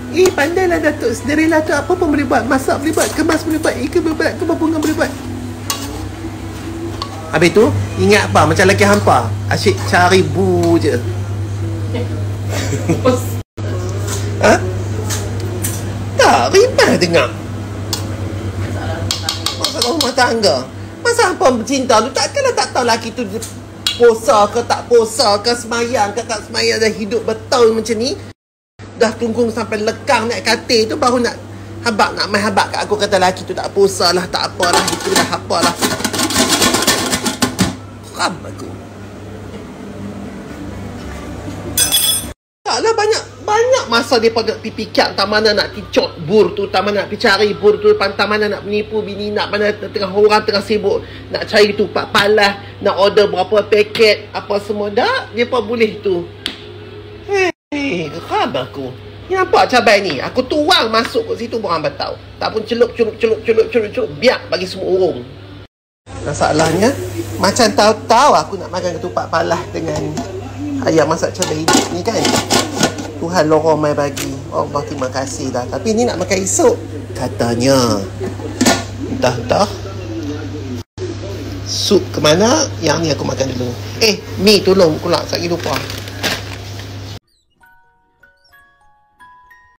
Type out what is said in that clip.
Pandailah Datuk Cinderella tu, apa pun boleh buat. Masak boleh buat, kemas boleh buat, ikan boleh buat, kebab bunga boleh buat. Habis tu, ingat apa? Macam lelaki hampa, asyik cari bu je. Ha? Tak, rimah dengar. Masalah rumah tangga. Masa hampa bercinta tu, takkanlah tak tahu lelaki tu puasa ke tak puasa ke, semayang ke tak semayang, dah hidup betul macam ni. Dah tunggung sampai lekang naik katil tu, baru nak main habak kat aku, kata lelaki tu tak puasa lah, tak apalah, itu dah apalah. Ram aku. Taklah banyak masa dia nak pergi pikir tak mana nak ticot bur tu, tak mana nak pergi cari bur tu, tak mana nak menipu bini, nak mana tengah orang tengah sibuk nak cari tupat palas, nak order berapa paket apa semua, dah dia pun boleh tu. Ram aku. Ni nampak cabai ni, aku tuang masuk kat situ orang bertahu. Tak pun celup, biar bagi semua urung. Masalahnya, macam tahu-tahu aku nak makan ketupat palas dengan ayam masak cabai hijau ni kan. Tuhan lorong mai bagi. Allah terima kasih dah. Tapi ni nak makan esok katanya. Entah. Sup ke mana? Yang ni aku makan dulu. Mi tolong pula, saya lupa.